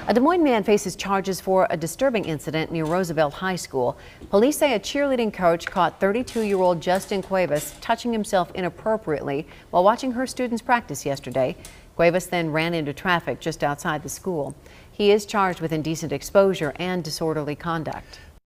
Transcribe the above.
A Des Moines man faces charges for a disturbing incident near Roosevelt High School. Police say a cheerleading coach caught 32-year-old Justin Cuevas touching himself inappropriately while watching her students practice yesterday. Cuevas then ran into traffic just outside the school. He is charged with indecent exposure and disorderly conduct.